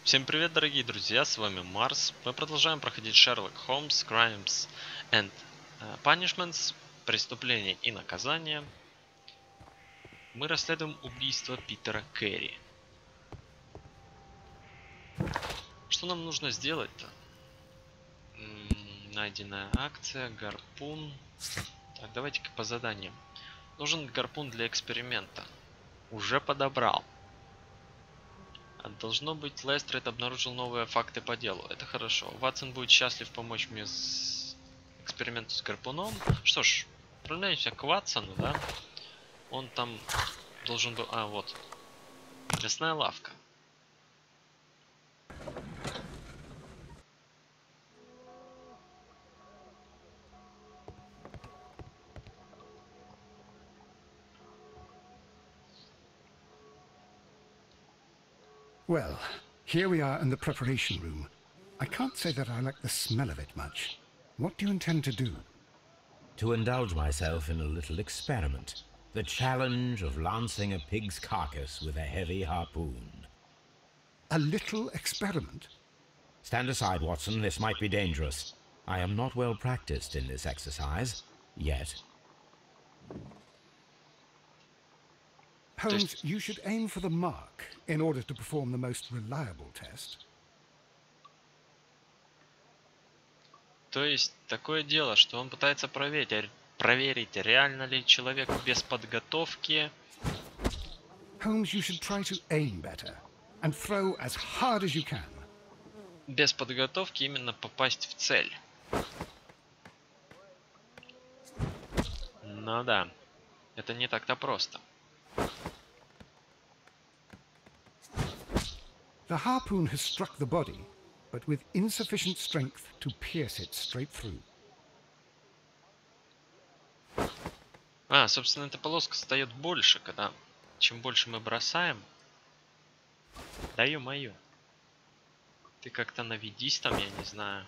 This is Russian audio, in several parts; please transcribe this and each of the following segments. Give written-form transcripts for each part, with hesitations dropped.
Всем привет, дорогие друзья, с вами Марс. Мы продолжаем проходить Sherlock Holmes, Crimes and Punishments, преступления и наказания. Мы расследуем убийство Питера Керри. Что нам нужно сделать-то? Найденная акция, гарпун. Так, давайте-ка по заданиям. Нужен гарпун для эксперимента. Уже подобрал. Должно быть, Лестрейд обнаружил новые факты по делу. Это хорошо. Ватсон будет счастлив помочь мне с экспериментом с гарпуном. Что ж, отправляемся к Ватсону, да? Он там должен был... А, вот. Мясная лавка. Well, here we are in the preparation room. I can't say that I like the smell of it much. What do you intend to do? To indulge myself in a little experiment. The challenge of lancing a pig's carcass with a heavy harpoon. A little experiment? Stand aside, Watson. This might be dangerous. I am not well practiced in this exercise. Yet. Holmes, you should aim for the mark in order to perform the most reliable test. То есть, такое дело, что он пытается проверить, реально ли человек без подготовки. Holmes, you should try to aim better and throw as hard as you can. Без подготовки именно попасть в цель. Ну да, это не так-то просто. The harpoon has struck the body, but with insufficient strength to pierce it straight through. А, собственно, эта полоска встает больше, когда... Чем больше мы бросаем... Да ё-моё. Ты как-то наведись там, я не знаю.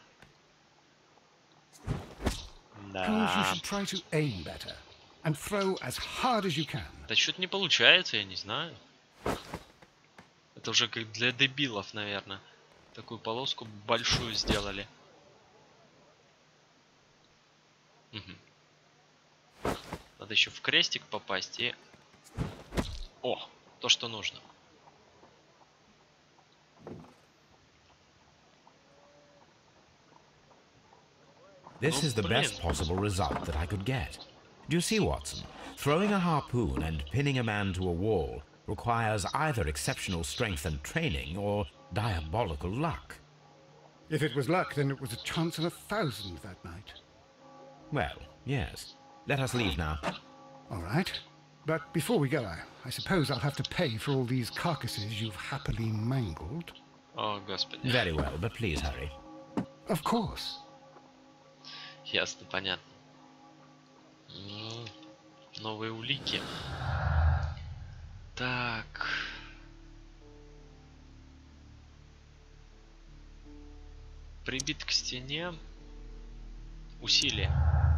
Holmes, you Да. should try to aim better and throw as hard as you can. Да что-то не получается, я не знаю. Это уже как для дебилов, наверное. Такую полоску большую сделали. Угу. Надо еще в крестик попасть и... О, то, что нужно. This is the best possible result that I could get. Do you see, Watson? Throwing a harpoon and pinning a man to a wall requires either exceptional strength and training or diabolical luck. If it was luck, then it was a chance in 1,000 that night. Well, yes. Let us leave now. All right. But before we go, I suppose I'll have to pay for all these carcasses you've happily mangled. О, господи. Very well, but please hurry. Of course. Ясно, понятно. Новые улики. Так. Прибит к стене. Усилие.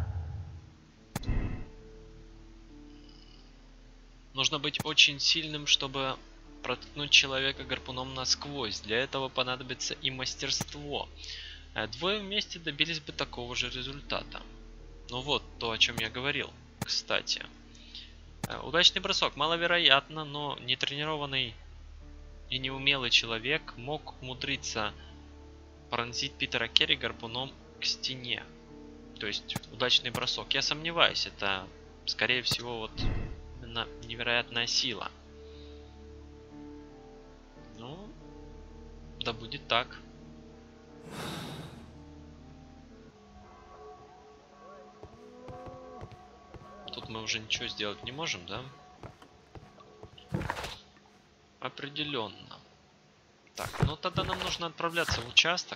Нужно быть очень сильным, чтобы проткнуть человека гарпуном насквозь. Для этого понадобится и мастерство. Двое вместе добились бы такого же результата. Ну вот, то, о чем я говорил, кстати. Удачный бросок маловероятно, но нетренированный и неумелый человек мог умудриться пронзить Питера Керри гарпуном к стене. То есть удачный бросок. Я сомневаюсь, это скорее всего вот именно невероятная сила. Ну, да будет так. Тут мы уже ничего сделать не можем, да? Определенно. Так, ну тогда нам нужно отправляться в участок.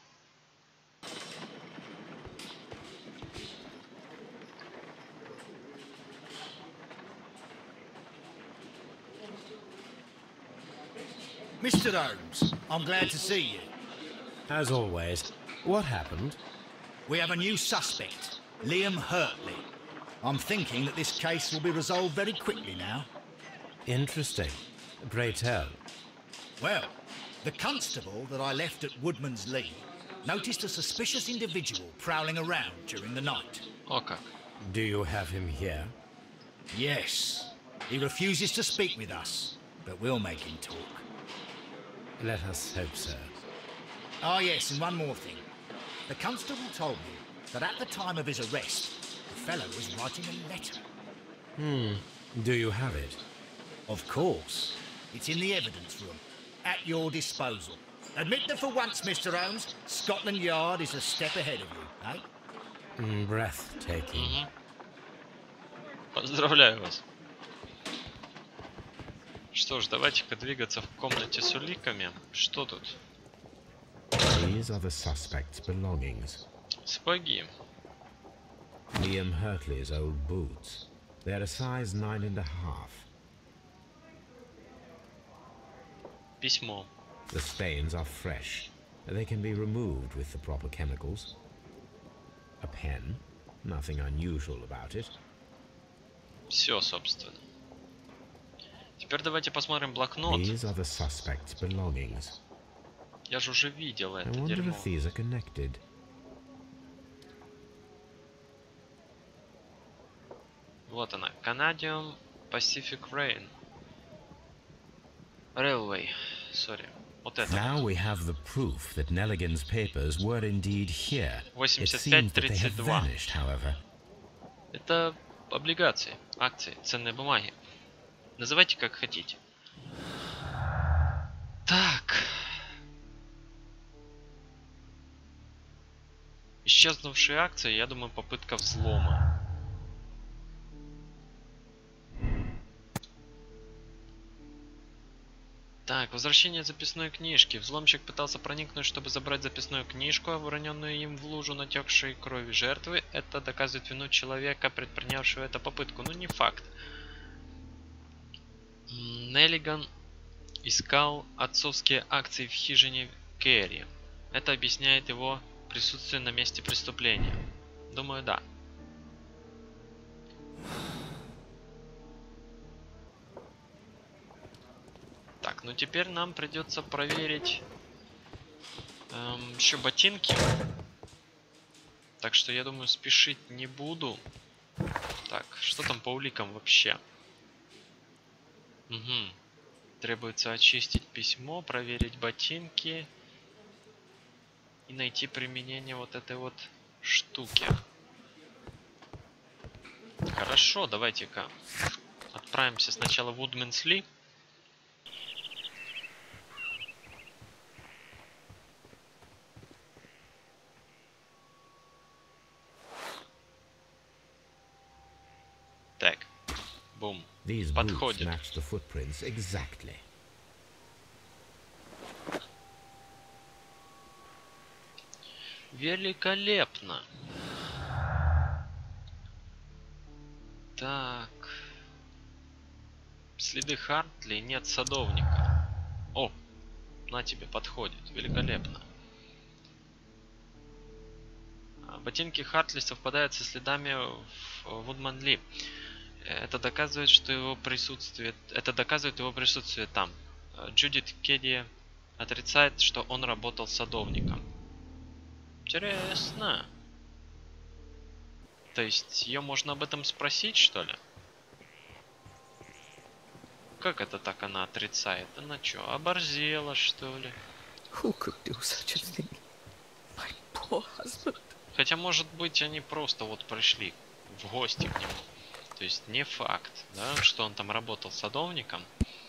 Mr. Holmes, I'm glad to see you. As always, what happened? We have a new suspect, Liam Hurtley. I'm thinking that this case will be resolved very quickly now. Interesting. Pray tell. Well, The constable that I left at Woodman's Lee noticed a suspicious individual prowling around during the night. О как. Do you have him here? Yes. He refuses to speak with us, but we'll make him talk. Let us hope so. Oh, yes, and one more thing. The constable told me that at the time of his arrest, the fellow was writing a letter. Do you have it? Of course. It's in the evidence room, at your disposal. Admit that for once, Mr. Holmes, Scotland Yard is a step ahead of you, eh? Breathtaking. Поздравляю вас. Что ж, давайте-ка двигаться в комнате с уликами. Что тут? These are the suspect's belongings. Сапоги. Liam Hurtley's old boots. They're a size 9.5. Письмо. The stains are fresh. They can be removed with the proper chemicals. A pen. Nothing unusual about it. Все, собственно. Теперь давайте посмотрим блокнот. These are the suspect's belongings. Я же уже видел I это wonder дерьмо. if these are connected. Вот она. Canadian Pacific Railway. Sorry. Вот это. Now we have the proof that Nelligan's papers were indeed here. It seems that they have 85-32. vanished, however. Это облигации, акции, ценные бумаги. Называйте как хотите. Так. Исчезнувшие акции, я думаю, попытка взлома. Так, возвращение записной книжки. Взломщик пытался проникнуть, чтобы забрать записную книжку, обороненную им в лужу натекшей крови жертвы. Это доказывает вину человека, предпринявшего эту попытку. Ну, не факт. Неллиган искал отцовские акции в хижине Керри. Это объясняет его присутствие на месте преступления. Думаю, да. Так, ну теперь нам придется проверить еще ботинки. Так что я думаю, спешить не буду. Так, что там по уликам вообще? Угу. Требуется очистить письмо, проверить ботинки и найти применение вот этой вот штуки. Хорошо, давайте-ка отправимся сначала в Woodman's Lee. Так, бум. These boots Подходит. match the footprints exactly. Великолепно. Так. Следы Хартли, нет садовника. О, на тебе, подходит. Великолепно. Ботинки Хартли совпадают со следами в Woodman Lee. Это доказывает, что его присутствие... Это доказывает его присутствие там. Джудит Кедди отрицает, что он работал садовником. Интересно. То есть ее можно об этом спросить, что ли? Как это так она отрицает? Она что, оборзела, что ли? Who could do such a thing? My poor husband. Хотя, может быть, они просто вот пришли в гости к нему. То есть не факт, да, что он там работал садовником.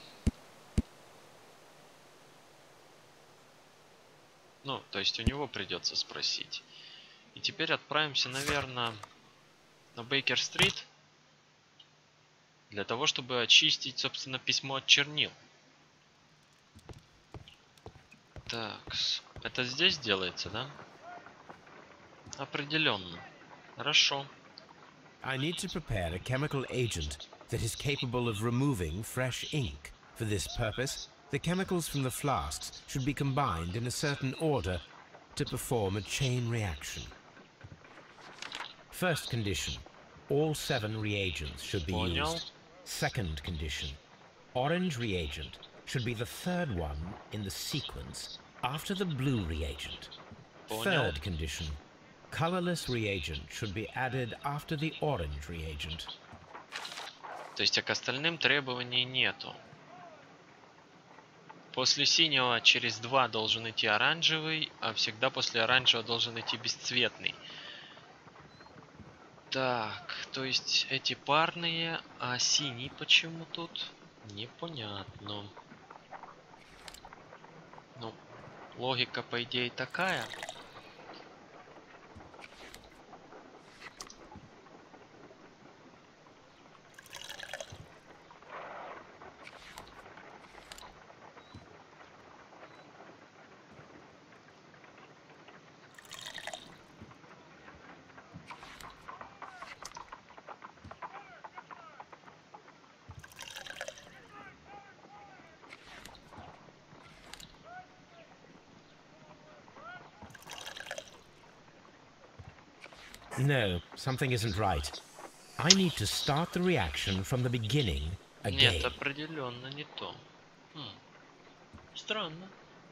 Ну, то есть у него придется спросить. И теперь отправимся, наверное, на Бейкер-стрит. Для того, чтобы очистить, собственно, письмо от чернил. Так, это здесь делается, да? Определенно. Хорошо. I need to prepare a chemical agent that is capable of removing fresh ink. For this purpose, the chemicals from the flasks should be combined in a certain order to perform a chain reaction. First condition, all 7 reagents should be Понял. used. Second condition, orange reagent should be the third one in the sequence after the blue reagent. Понял. Third condition. Colorless reagent should be added after the orange reagent. То есть, а к остальным требований нету. После синего через 2 должен идти оранжевый, а всегда после оранжевого должен идти бесцветный. Так, то есть эти парные, а синий почему тут? Непонятно. Ну, логика по идее такая. No, something isn't right. I need to start the reaction from the beginning again. Нет, определенно не то. Странно.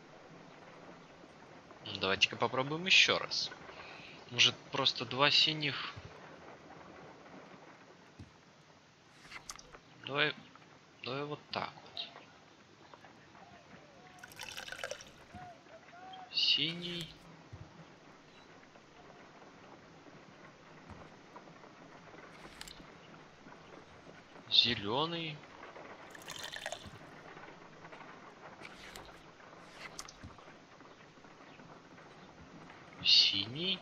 Давайте-ка попробуем еще раз. Может, просто 2 синих. Давай вот так вот. Синий. Зеленый. Синий.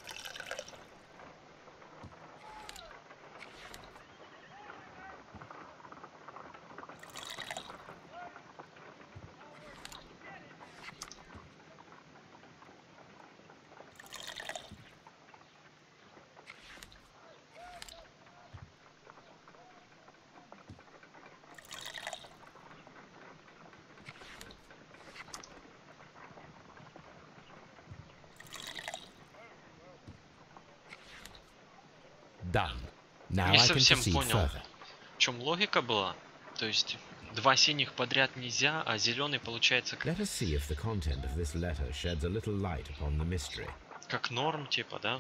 Done. Now Не I can совсем proceed понял, further. в чем логика была. То есть 2 синих подряд нельзя, а зеленый получается Let us see if the content of this letter sheds a little light upon the mystery. как норм, типа, да?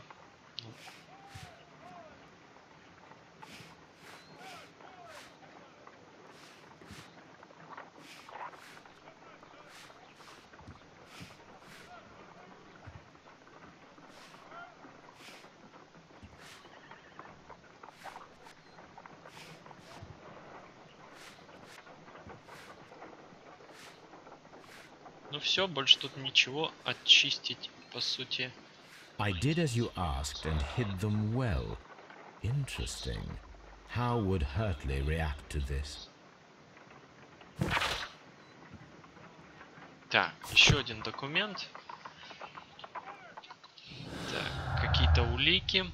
Ну все, больше тут ничего очистить, по сути. I did as you asked and hid them well. Interesting. How would Hurtley react to this? Так, еще один документ. Так, какие-то улики.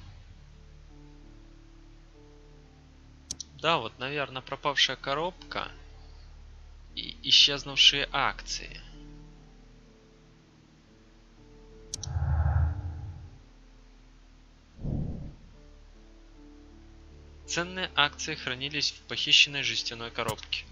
Да, вот, наверное, пропавшая коробка и исчезнувшие акции. Ценные акции хранились в похищенной жестяной коробке.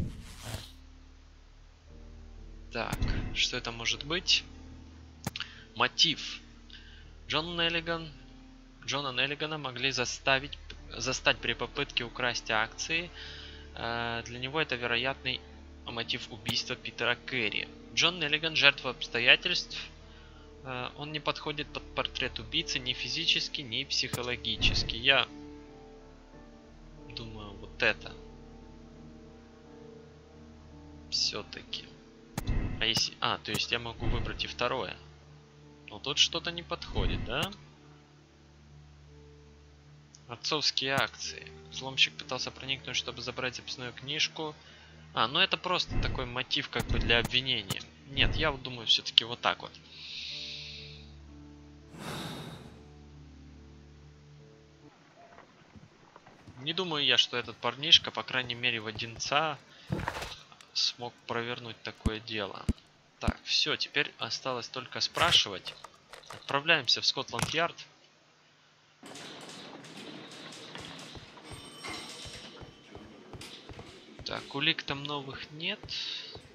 Так, что это может быть? Мотив. Джона Неллигана могли застать при попытке украсть акции. Для него это вероятный мотив убийства Питера Керри. Джон Неллиган — жертва обстоятельств. Он не подходит под портрет убийцы ни физически, ни психологически. Я думаю, вот это. Все-таки. А если... то есть я могу выбрать и второе. Но тут что-то не подходит, да? Отцовские акции. Взломщик пытался проникнуть, чтобы забрать записную книжку. Ну это просто такой мотив как бы для обвинения. Нет, я вот думаю все-таки вот так вот. Не думаю я, что этот парнишка, по крайней мере, в Одинца смог провернуть такое дело. Так, все, теперь осталось только спрашивать. Отправляемся в Скотланд-Ярд. Так, улик там новых нет.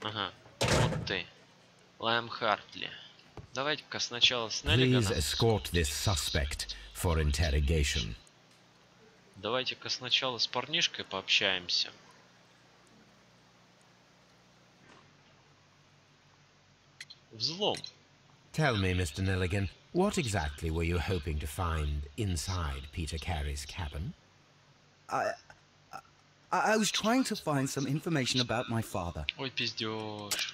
Ага, вот ты. Лайм Хартли. Давайте-ка сначала с Please Неллиганом. escort this suspect for interrogation. Давайте-ка сначала с парнишкой пообщаемся. Взлом. Tell me, Mr. Nelligan, what exactly were you hoping to find inside Peter Carey's cabin? I was trying to find some information about my father. Ой, пиздёж.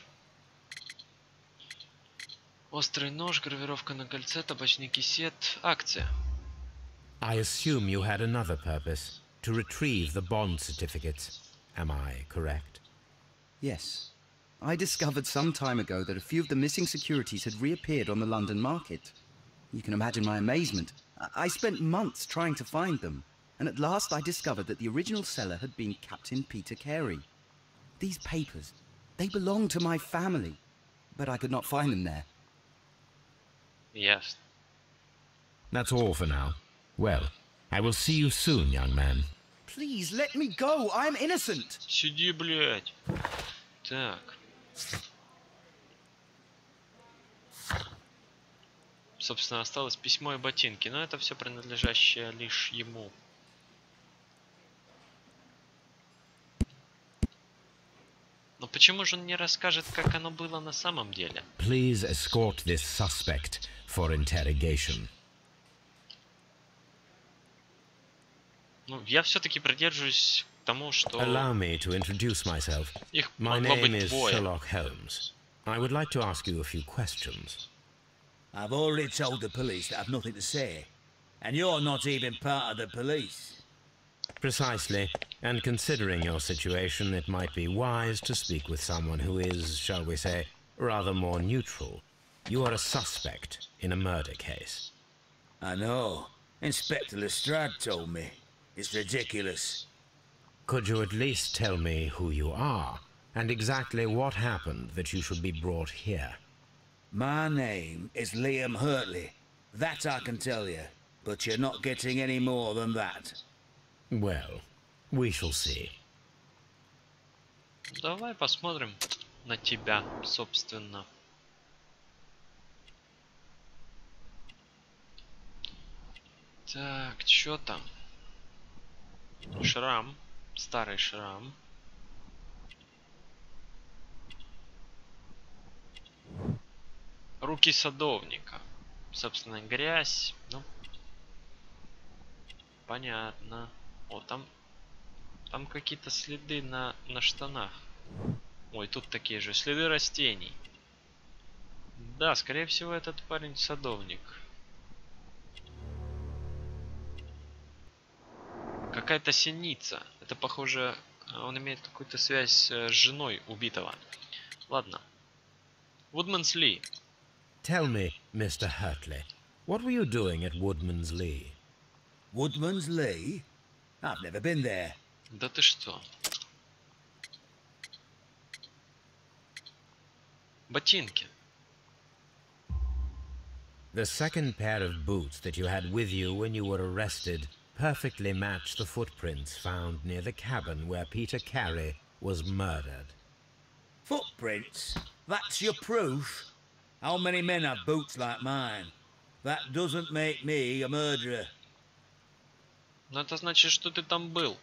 Острый нож, гравировка на кольце, табачный кисет, акция. I assume you had another purpose, to retrieve the bond certificates. Am I correct? Yes. I discovered some time ago that a few of the missing securities had reappeared on the London market. You can imagine my amazement. I spent months trying to find them, and at last I discovered that the original seller had been Captain Peter Carey. These papers, they belonged to my family, but I could not find them there. Ясно. That's all for now. Well, I will see you soon, young man. Please let me go. I am innocent. Сиди, блядь. Так. Собственно, осталось письмо и ботинки, но это все принадлежащее лишь ему. Но почему же он не расскажет, как оно было на самом деле? Please escort this suspect for interrogation. Ну, я все-таки придерживаюсь тому, что Allow me to introduce myself. их My могло name быть is двое. Sherlock Holmes. I would like to ask you a few questions. I've already told the police that I've nothing to say. And you're not even part of the police. Precisely, and considering your situation, it might be wise to speak with someone who is, shall we say, rather more neutral. You are a suspect in a murder case. I know. Inspector Lestrade told me. It's ridiculous. Could you at least tell me who you are, and exactly what happened that you should be brought here? My name is Liam Hurtley. That I can tell you. But you're not getting any more than that. Well, we shall see. Давай посмотрим на тебя, собственно. Так, чё там? Шрам. Старый шрам. Руки садовника. Собственно, грязь. Ну, понятно. О, там какие-то следы на штанах. Ой, тут такие же следы растений. Да, скорее всего, этот парень садовник. Какая-то синица. Это похоже, он имеет какую-то связь с женой убитого. Ладно. Woodman's Lee. Tell me, Mr. Hurtley, what were you doing at Woodman's Lee? Woodman's Lee? I've never been there. Да ты что? Ботинки. The second pair of boots that you had with you when you were arrested perfectly match the footprints found near the cabin where Peter Carey was murdered. Footprints? That's your proof? How many men have boots like mine? That doesn't make me a murderer. Но это значит, что ты там был.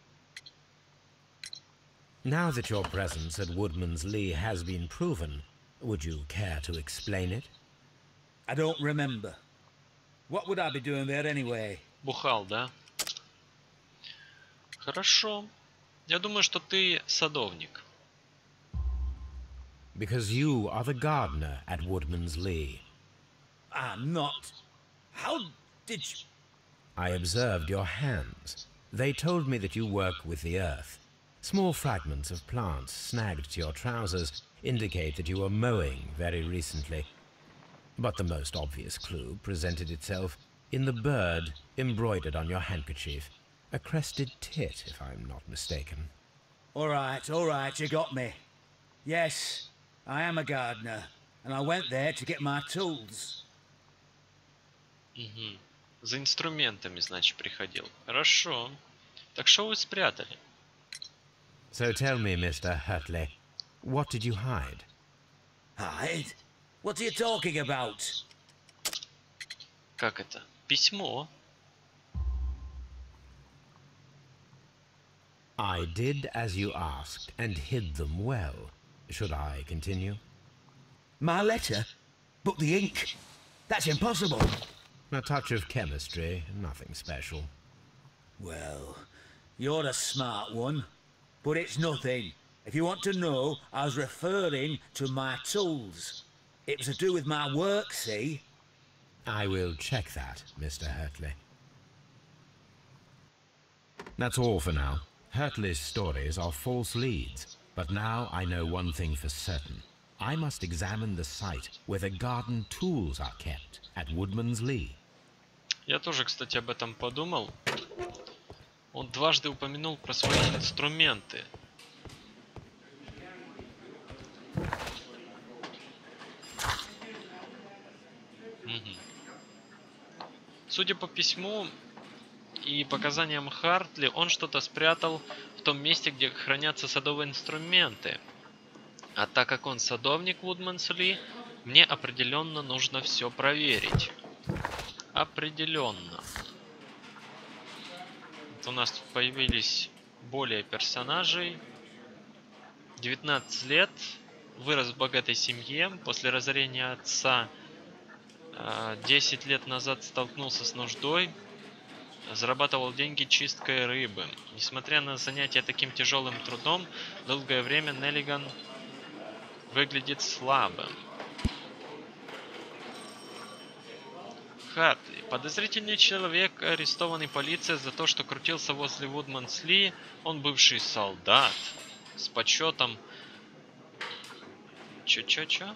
Now that your presence at Woodman's Lee has been proven, would you care to explain it? I don't remember. What would I be doing there anyway? Бухал, да? Хорошо. Я думаю, что ты садовник. Because you are the gardener at Woodman's Lee. I'm not. How did you... I observed your hands. They told me that you work with the earth. Small fragments of plants snagged to your trousers indicate that you were mowing very recently. But the most obvious clue presented itself in the bird embroidered on your handkerchief. A crested tit, if I'm not mistaken. All right, you got me. Yes, I am a gardener, and I went there to get my tools. Угу. За инструментами, значит, приходил. Хорошо. Так что вы спрятали? So tell me, Mr. Hurtley, What did you hide? Hide? What are you talking about? Как это? Письмо. I did as you asked and hid them well. Should I continue? My letter? But the ink? That's impossible. A touch of chemistry, nothing special. Well, you're a smart one, but it's nothing. If you want to know, I was referring to my tools. It was to do with my work, see? I will check that, Mr. Hurtley. That's all for now. Hurtley's stories are false leads, but now I know one thing for certain. I must examine the site where the garden tools are kept at Woodman's Lee. Я тоже, кстати, об этом подумал. Он дважды упомянул про свои инструменты. Судя по письму и показаниям Хартли, он что-то спрятал в том месте, где хранятся садовые инструменты. А так как он садовник Woodman's Lee, мне определенно нужно все проверить. Определенно. Вот у нас тут появились более персонажей. 19 лет. Вырос в богатой семье. После разорения отца 10 лет назад столкнулся с нуждой. Зарабатывал деньги чисткой рыбы. Несмотря на занятия таким тяжелым трудом, долгое время Неллиган выглядит слабым. Хартли. Подозрительный человек, арестованный полицией за то, что крутился возле Woodman's Lee. Он бывший солдат. С почетом... Чё?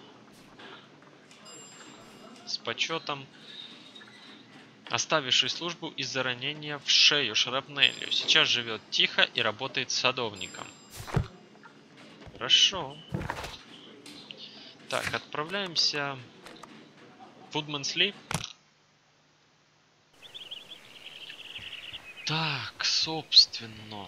С почетом, оставивший службу из-за ранения в шею шрапнелью. Сейчас живет тихо и работает садовником. Хорошо. Так, отправляемся в Woodman's Lee. Так, собственно.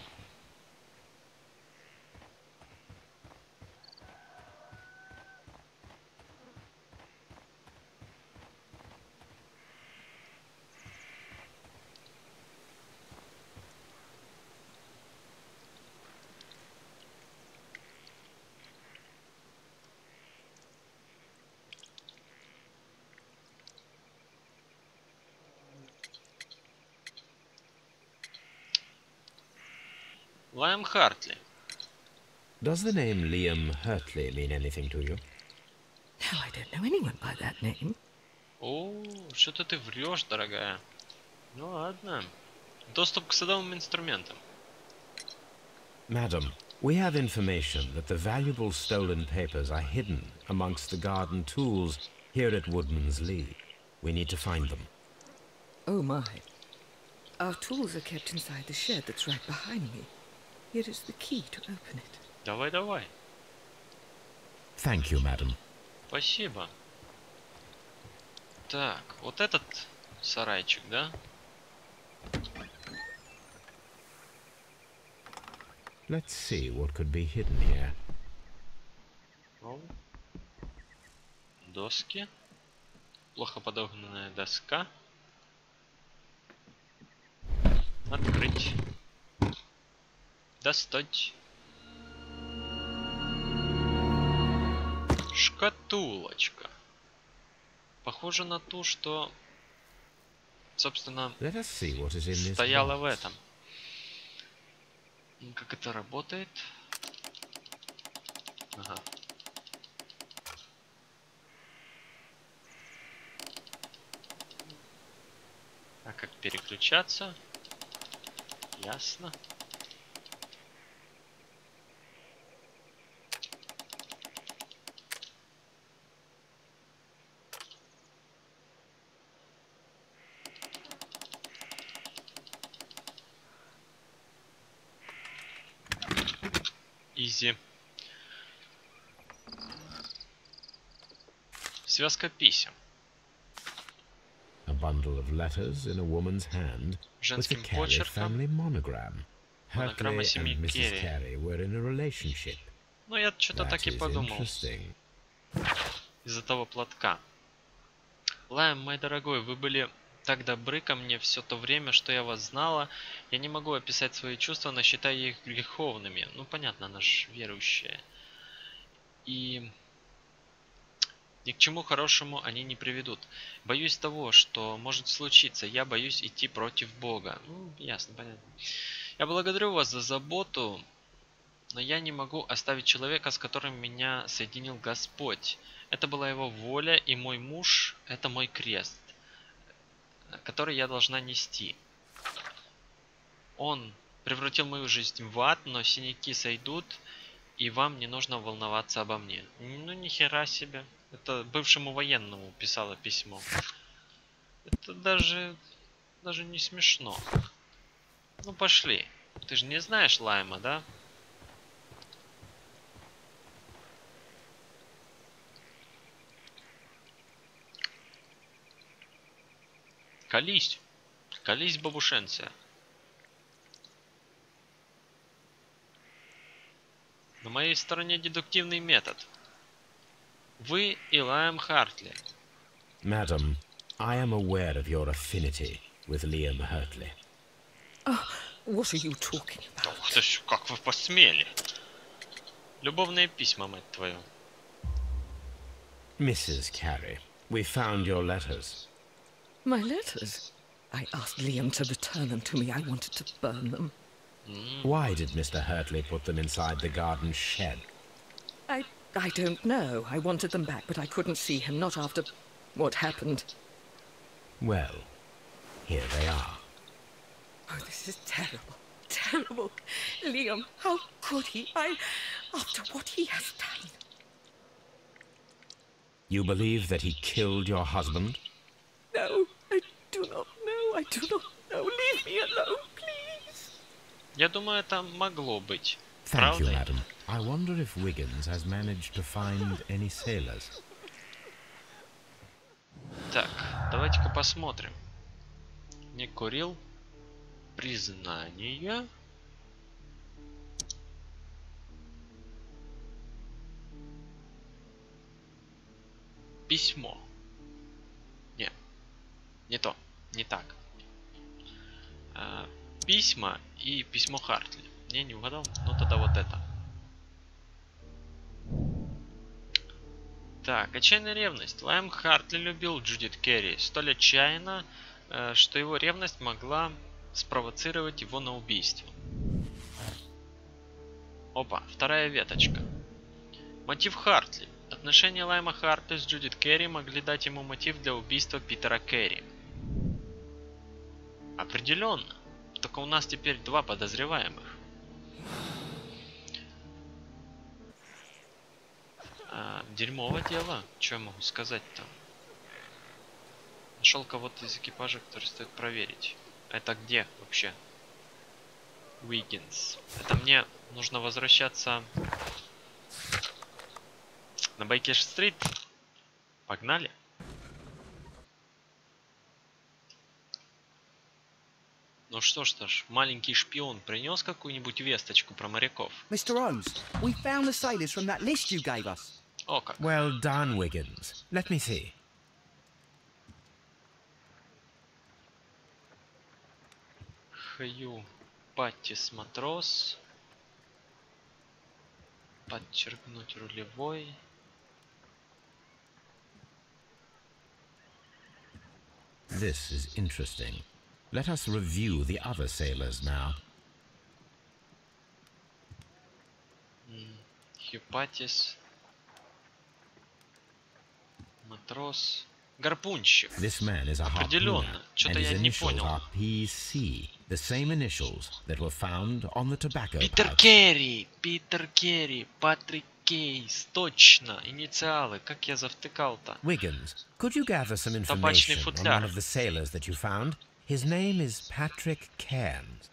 Liam Hartley. Does the name Liam Hurtley mean anything to you? No, I don't know anyone by that name. О, что-то ты врешь, дорогая. Ну ладно. Доступ к садовым инструментам. Madam, we have information that the valuable stolen papers are hidden amongst the garden tools here at Woodman's Lee. We need to find them. Oh my. Our tools are kept inside the shed that's right behind me. Here is the key to open it. Давай. Thank you, madam. Спасибо. Так, вот этот сарайчик, да? Let's see what could be hidden here. О. Доски. Плохо подогнанная доска. Открыть. Достать. Шкатулочка. Похоже на ту, что, собственно, стояла в этом. Как это работает? Ага. А как переключаться? Ясно. Изи. Связка писем. A bundle of letters in a woman's hand with the Carey family monogram. Hurtley and Mrs. Carey were in a relationship. Ну, я что-то That так и is подумал. interesting. Из-за того платка. Лайм, мой дорогой, вы были так добры ко мне все то время, что я вас знала. Я не могу описать свои чувства, но считаю их греховными. Ну, понятно, она ж верующая. И ни к чему хорошему они не приведут. Боюсь того, что может случиться. Я боюсь идти против Бога. Ну, ясно, понятно. Я благодарю вас за заботу, но я не могу оставить человека, с которым меня соединил Господь. Это была его воля, и мой муж – это мой крест, который я должна нести. Он превратил мою жизнь в ад, но синяки сойдут, и вам не нужно волноваться обо мне. Ну, ни хера себе. Это бывшему военному писала письмо. Это даже не смешно. Ну, пошли. Ты же не знаешь Лайма, да? Колись. Колись, бабушенция. На моей стороне дедуктивный метод. Вы и Лайм Хартли. Madam, I am aware of your affinity with Liam Hurtley. What are you talking about? Ух ты ж, как вы посмели. Любовные письма, мать твою. Mrs. Carey, we found your letters. My letters? I asked Liam to return them to me. I wanted to burn them. Why did Mr. Hurtley put them inside the garden shed? I don't know. I wanted them back, but I couldn't see him, not after what happened. Well, here they are. Oh, this is terrible. Terrible. Liam, how could he? After what he has done. You believe that he killed your husband? No, I do not know. I do not know. Leave me alone, please. Я думаю, это могло быть. Thank you, Правда? madam. I wonder if Wiggins has managed to find any sailors. Так, давайте-ка посмотрим. Не курил. Признание. Письмо. Не, не то, не так. Письма и письмо Хартли. Не угадал? Ну тогда вот это. Так, отчаянная ревность. Лайм Хартли любил Джудит Керри столь отчаянно, что его ревность могла спровоцировать его на убийство. Опа, вторая веточка. Мотив Хартли. Отношения Лайма Хартли с Джудит Керри могли дать ему мотив для убийства Питера Керри. Определенно. Только у нас теперь два подозреваемых. Дерьмовое дело. Что я могу сказать-то? Нашел кого-то из экипажа, который стоит проверить. Это где вообще? Уиггинс. Это мне нужно возвращаться на Бейкер-стрит. Погнали. Ну что ж, маленький шпион принес какую-нибудь весточку про моряков? Mr. Holmes, we found the sailors from that list you gave us. О как. Well done, Wiggins. Let me see. Хью Паттис матрос. Подчеркнуть рулевой. This is interesting. Let us review the other sailors now. Хью Паттис. Матрос. Гарпунщик. This man is a harpooner, Определенно. and Что-то his я не initials понял. are PC, the same initials that were found on the tobacco Питер pouch. Керри. Питер Керри. Патрик Кейс. Точно. Инициалы. Как я завтыкал-то. Wiggins, could you gather some Табачный information on футляр. one of the sailors that you found? His name is Patrick Cairns.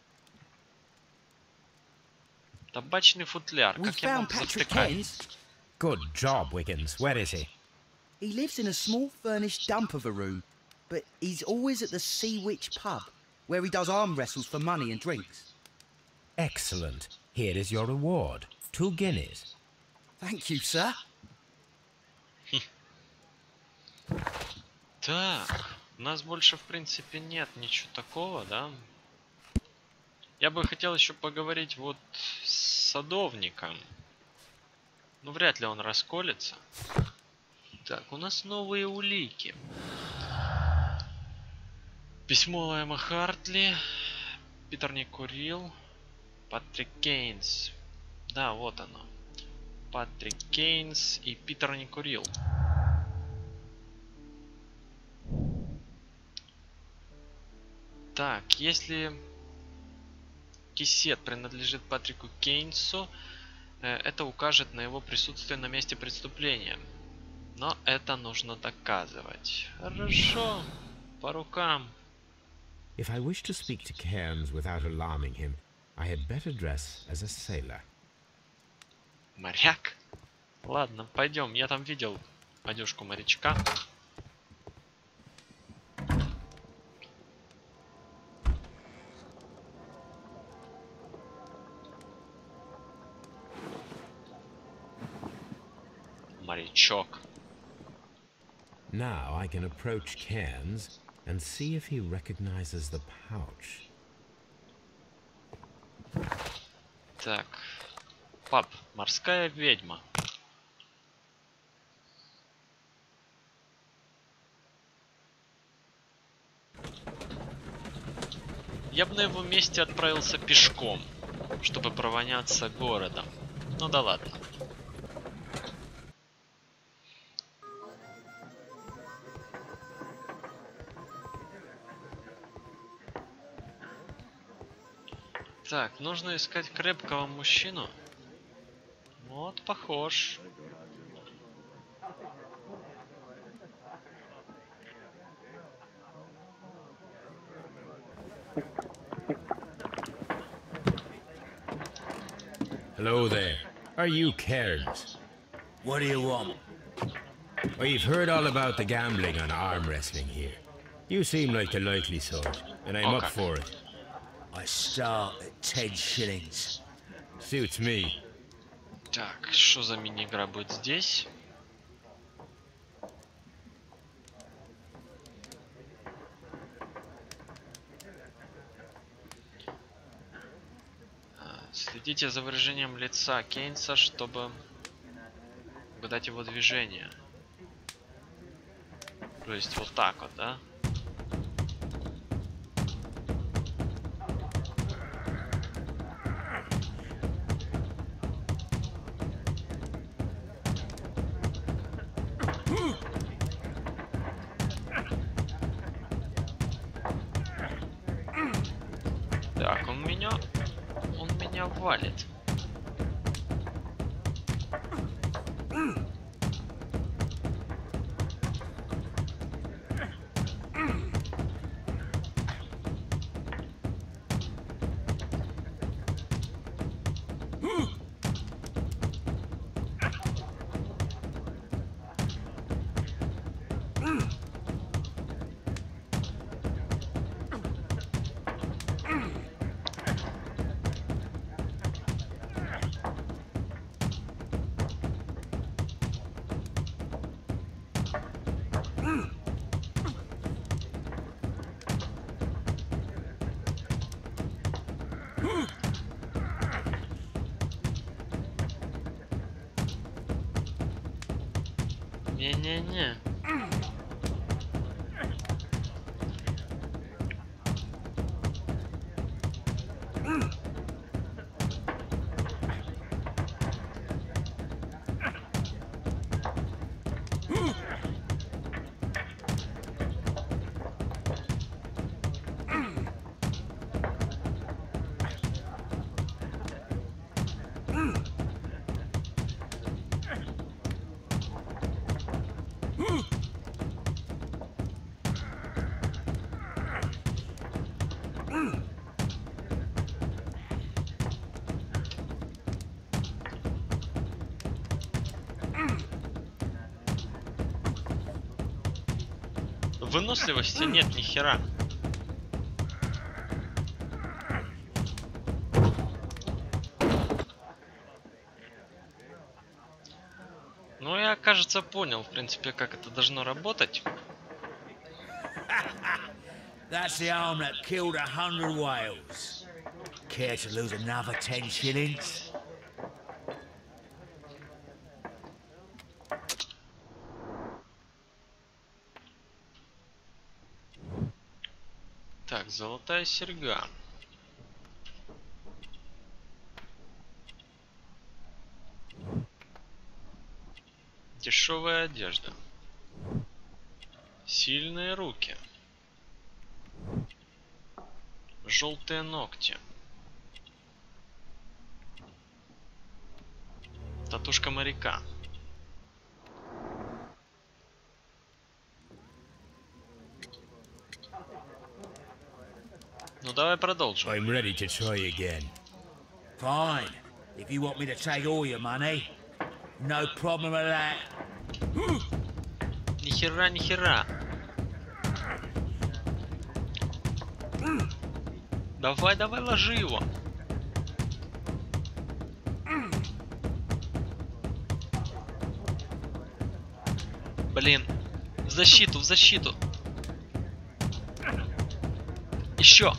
Табачный футляр. We Как я found мог Patrick завтыкать? Cairns. Good job, Wiggins. Where is he? He lives in a small furnished dump of a room, but he's always at the Sea Witch pub, where he does arm wrestles for money and drinks. Excellent. Here is your reward. 2 guineas. Thank you, sir. Так, у нас больше, в принципе, нет ничего такого, да? Я бы хотел еще поговорить вот с садовником. Ну, вряд ли он расколется. Так, у нас новые улики. Письмо Эмма Хартли. Питер не курил. Патрик Кейнс. Да, вот оно. Патрик Кейнс и Питер не курил. Так, если кисет принадлежит Патрику Кейнсу, это укажет на его присутствие на месте преступления. Но это нужно доказывать. Хорошо, по рукам. If I wish to speak to Cairns without alarming him, I had better dress as a sailor. Моряк? Ладно, пойдем. Я там видел одежку морячка. Морячок. Now I can approach Cairns and see if he recognizes the pouch. Так. Пап, морская ведьма. Я бы на его месте отправился пешком, чтобы провоняться городом. Ну да ладно. Так, нужно искать крепкого мужчину. Вот, похож. Hello there. Are you Cairns? What do you want? We've heard all about the gambling and arm wrestling here. You seem like the likely sort, and I'm up for it. I start at 10 shillings. Suits me. Так, что за мини-игра будет здесь? Следите за выражением лица Кейнса, чтобы угадать его движение. То есть вот так вот, да? Так, он меня валит. Не-не-не. Выносливости нет ни хера. Ну, я, кажется, понял, в принципе, как это должно работать. That's the arm that killed 100 whales. Care to lose another 10 shillings? Так, золотая серьга. Дешевая одежда. Сильные руки. Желтые ногти. Татушка моряка. Ну давай продолжим. I'm ready to try again. Fine. If you want me to take all your money, no problem with that. Нихера, нихера. Давай, давай, ложи его. Блин, в защиту, в защиту. Еще.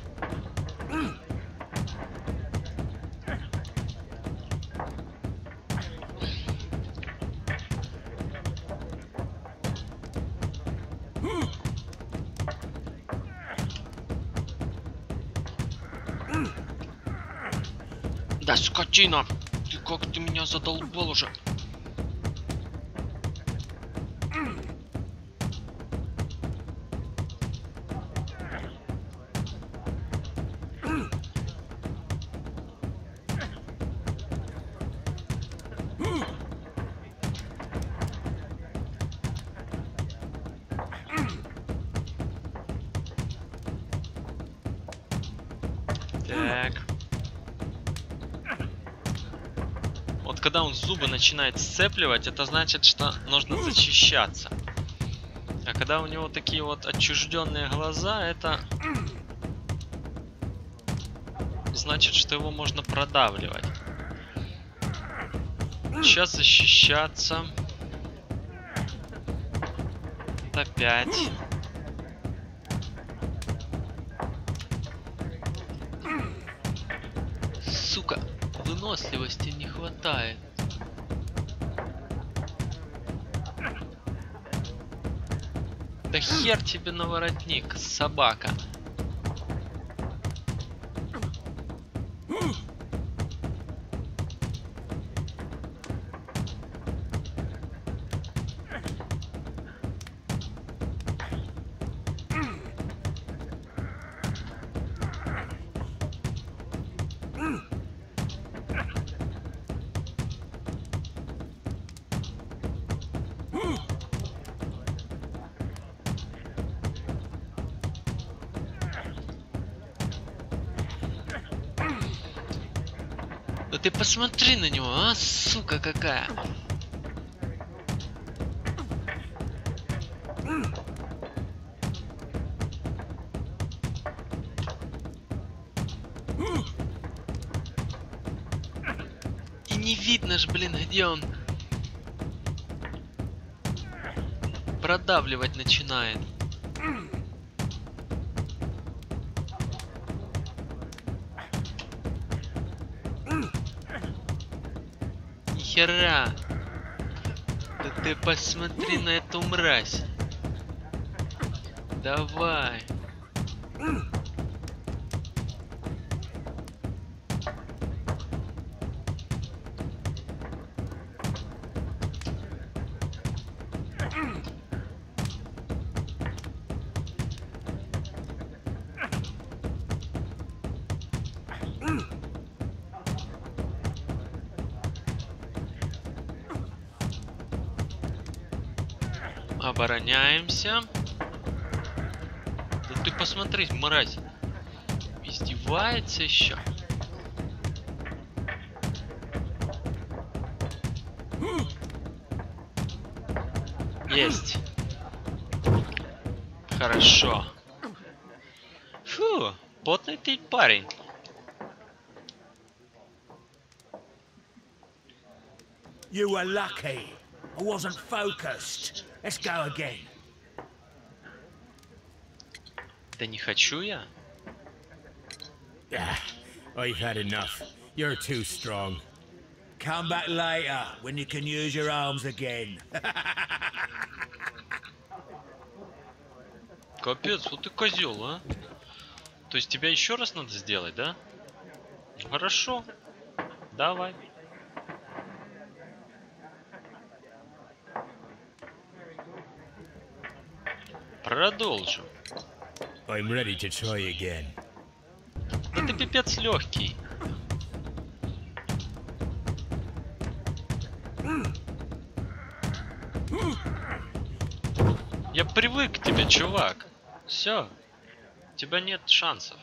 Да, скотина! Ты как ты меня задолбал уже? Так. Вот когда он зубы начинает сцепливать, это значит, что нужно зачищаться. А когда у него такие вот отчужденные глаза, это значит, что его можно продавливать. Сейчас защищаться. Опять. Сука, выносливости не хватает. Да хер тебе на воротник, собака. Да ты посмотри на него, а, сука какая. И не видно ж, блин, где он. Продавливать начинает. Нихера. Да ты посмотри на эту мразь. Давай. Обороняемся. Да ты посмотри, мразь. Издевается еще. Есть. Хорошо. Фу, потный ты парень. You were lucky. I wasn't focused. Let's go again. Да не хочу я. Ah, I've had enough. You're too strong. Come back later when you can use your arms again. Капец, вот ты козел, а. То есть тебя еще раз надо сделать, да? Ну, хорошо. Давай. Продолжим. I'm ready to try again. Да ты пипец легкий. Я привык к тебе, чувак. Все. У тебя нет шансов.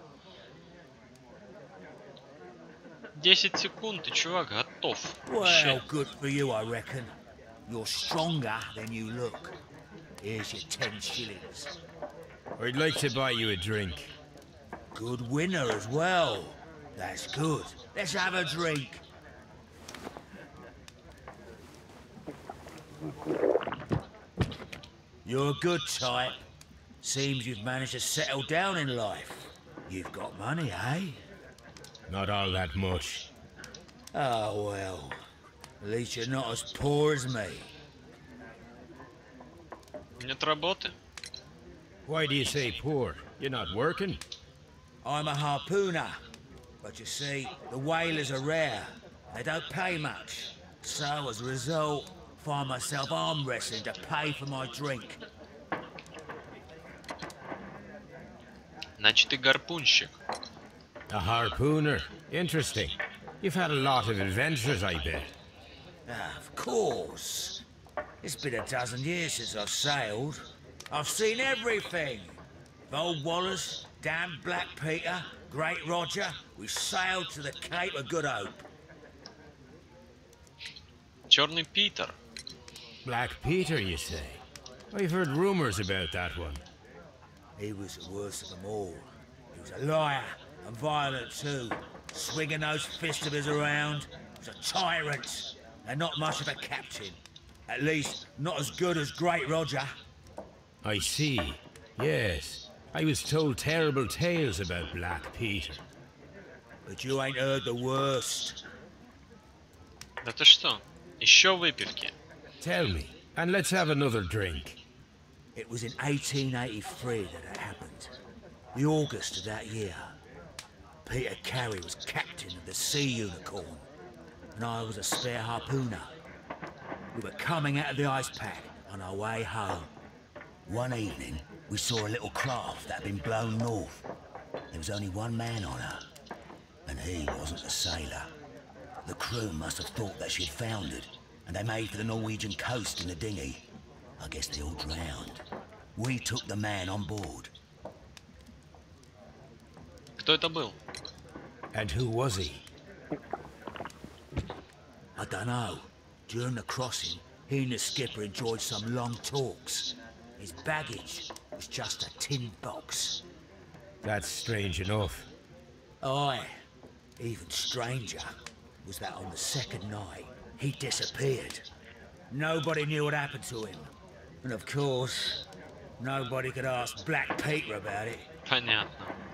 10 секунд, и чувак готов. Well, good for you, I reckon. You're stronger than you look. Here's your 10 shillings. I'd like to buy you a drink. Good winner as well. That's good. Let's have a drink. You're a good type. Seems you've managed to settle down in life. You've got money, eh? Not all that much. Oh, well. At least you're not as poor as me. Нет работы. Why do you say poor? You're not working? I'm a harpooner. But you see, the whalers are rare. They don't pay much. So, as a result, find myself arm wrestling to pay for my drink. Значит, ты гарпунщик. A harpooner. Interesting. You've had a lot of adventures, I bet. Of course. It's been a dozen years since I've sailed. I've seen everything. Old Wallace, damn Black Peter, Great Roger. We sailed to the Cape of Good Hope. Черный Питер. Black Peter, you say? I've heard rumors about that one. He was the worst of them all. He was a liar and violent too, swinging those fists of his around. He was a tyrant and not much of a captain. At least, not as good as Great Roger. I see. Yes. I was told terrible tales about Black Peter. But you ain't heard the worst. Да ты что? Еще выпивки. Tell me, and let's have another drink. It was in 1883 that it happened. The August of that year. Peter Carey was captain of the Sea Unicorn, and I was a spare harpooner. We were coming out of the ice pack on our way home. One evening, we saw a little craft that had been blown north. There was only one man on her, and he wasn't a sailor. The crew must have thought that she'd foundered, and they made for the Norwegian coast in the dinghy. I guess they all drowned. We took the man on board. Кто это был? And who was he? I don't know. During the crossing, he and the skipper enjoyed some long talks. His baggage was just a tin box. That's strange enough. Aye. Even stranger was that on the second night, he disappeared. Nobody knew what happened to him. And of course, nobody could ask Black Peter about it. Понятно.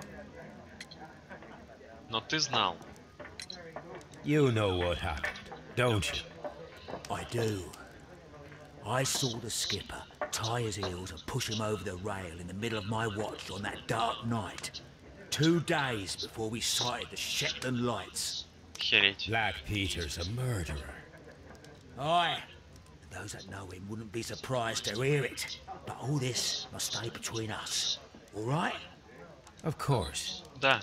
Но ты знал. You know what happened, don't you? I do. I saw the skipper tie his heels and push him over the rail in the middle of my watch on that dark night. 2 days before we sighted the Shetland lights. Охереть. Black Peter's a murderer. Aye. Those that know him wouldn't be surprised to hear it. But all this must stay between us. All right? Of course. Да.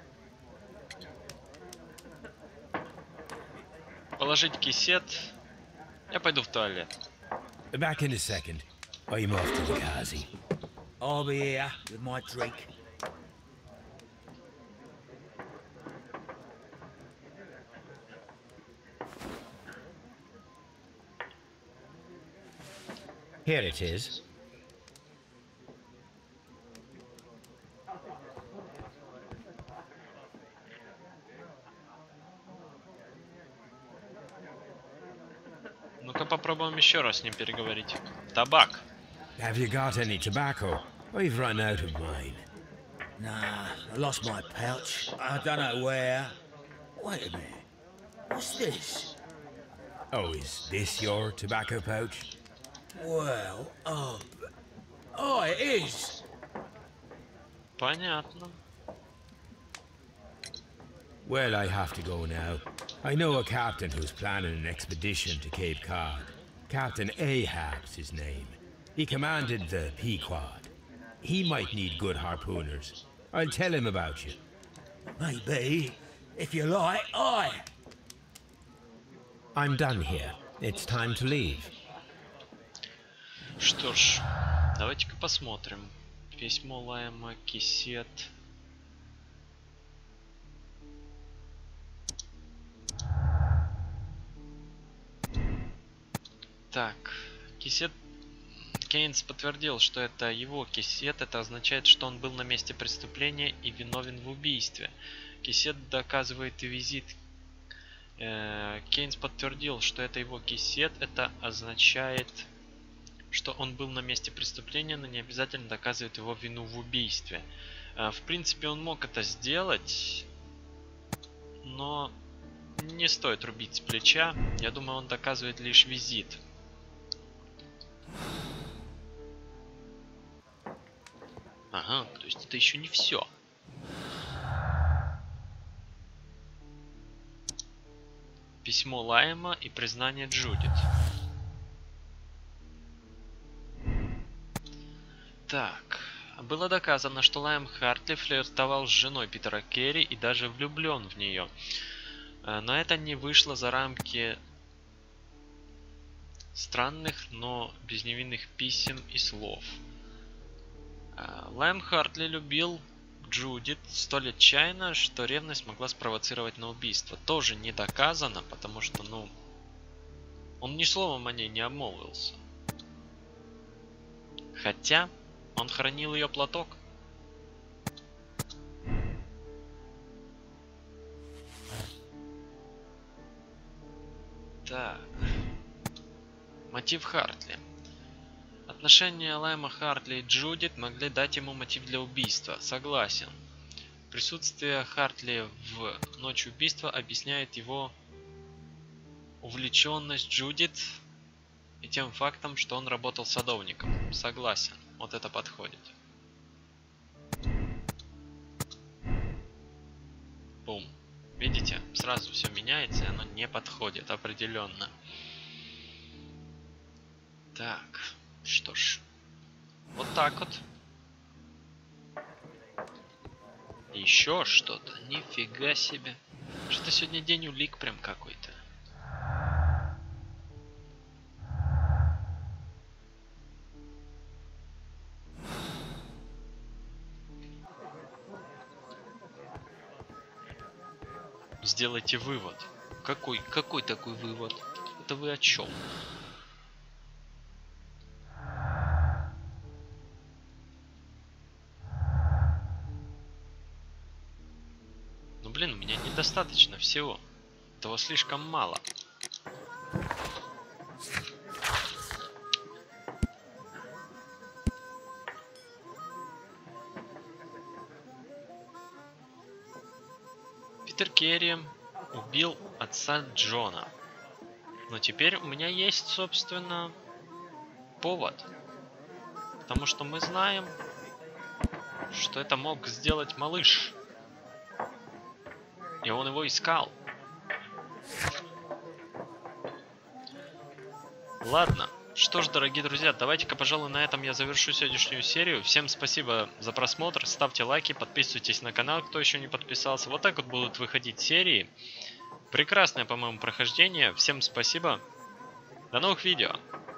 Положить кисет. Я пойду в туалет. Back in a second. I'm off to the Kazi. I'll be here with my drink. Here it is. Ну-ка попробуем еще раз с ним переговорить. Табак. Have you got any tobacco? I've run out of mine. Nah, I lost my pouch. I don't know where. Wait a minute. What's this? Oh, is this your tobacco pouch? Well, oh, it is. Понятно. Well, I have to go now. I know a captain who's planning an expedition to Cape Cod. Captain Ahab's his name. He commanded the Pequod. He might need good harpooners. I'll tell him about you. Maybe. If you like, aye. I'm done here. It's time to leave. Что ж, давайте-ка посмотрим. Письмо Лайма, кисет. Так, кисет. Кейнс подтвердил, что это его кисет. Это означает, что он был на месте преступления и виновен в убийстве. Кисет доказывает визит. Кейнс подтвердил, что это его кисет. Это означает, что он был на месте преступления, но не обязательно доказывает его вину в убийстве. В принципе, он мог это сделать, но не стоит рубить с плеча. Я думаю, он доказывает лишь визит. Ага, то есть это еще не все. Письмо Лайма и признание Джудит. Так, было доказано, что Лайм Хартли флиртовал с женой Питера Керри и даже влюблен в нее. Но это не вышло за рамки странных, но безневинных писем и слов. Лайм Хартли любил Джудит столь отчаянно, что ревность могла спровоцировать на убийство. Тоже не доказано, потому что, он ни словом о ней не обмолвился. Хотя он хранил ее платок. Так. Мотив Хартли. Отношения Лайма Хартли и Джудит могли дать ему мотив для убийства. Согласен. Присутствие Хартли в ночь убийства объясняет его увлеченность Джудит и тем фактом, что он работал садовником. Согласен. Вот это подходит. Бум. Видите? Сразу все меняется, и оно не подходит определенно. Так. Что ж. Вот так вот. Еще что-то. Нифига себе. Что-то сегодня день улик прям какой-то. Сделайте вывод. Какой такой вывод? Это вы о чем? Блин, у меня недостаточно всего. Этого слишком мало. Питер Керри убил отца Джона. Но теперь у меня есть, собственно, повод. Потому что мы знаем, что это мог сделать малыш. И он его искал. Ладно. Что ж, дорогие друзья, давайте-ка, пожалуй, на этом я завершу сегодняшнюю серию. Всем спасибо за просмотр. Ставьте лайки, подписывайтесь на канал, кто еще не подписался. Вот так вот будут выходить серии. Прекрасное, по-моему, прохождение. Всем спасибо. До новых видео.